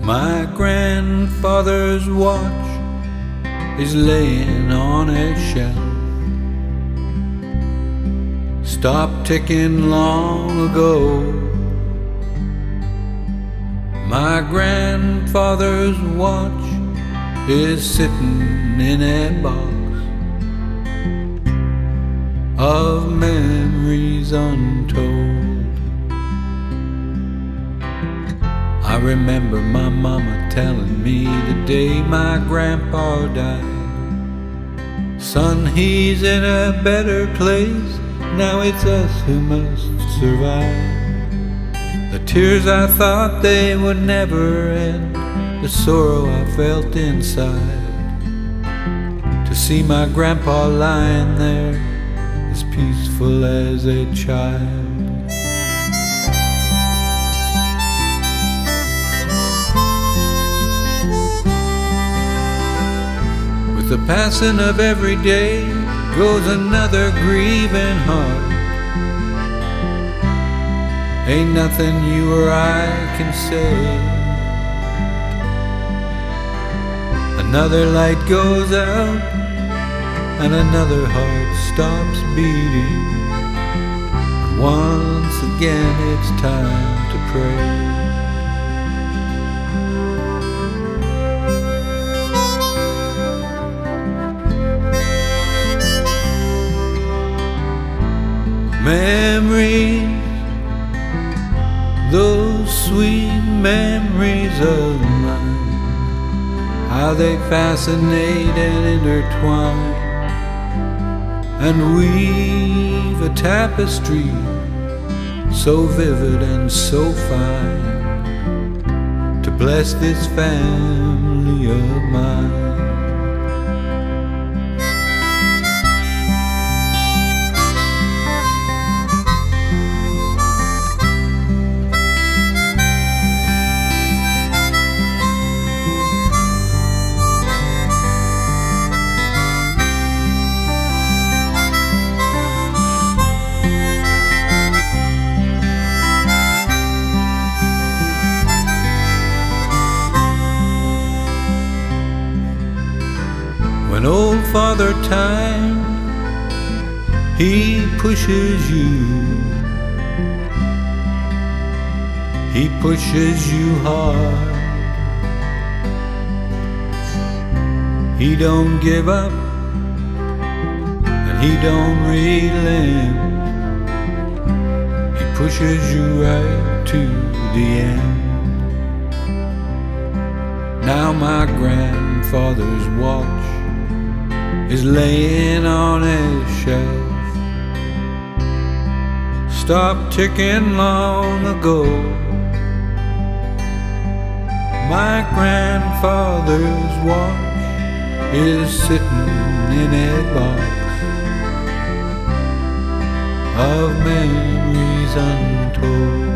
My grandfather's watch is laying on a shelf, stopped ticking long ago. My grandfather's watch is sitting in a box of memories untold. I remember my mama telling me the day my grandpa died, son, he's in a better place, now it's us who must survive. The tears I thought they would never end, the sorrow I felt inside, to see my grandpa lying there as peaceful as a child. With the passing of every day goes another grieving heart. Ain't nothing you or I can say. Another light goes out and another heart stops beating, and once again it's time to pray. Memories, those sweet memories of mine, how they fascinate and intertwine and weave a tapestry so vivid and so fine to bless this family of mine. When old Father Time, he pushes you hard. He don't give up and he don't relent. He pushes you right to the end. Now my grandfather's watch is laying on a shelf, stopped ticking long ago. My grandfather's watch is sitting in a box of memories untold.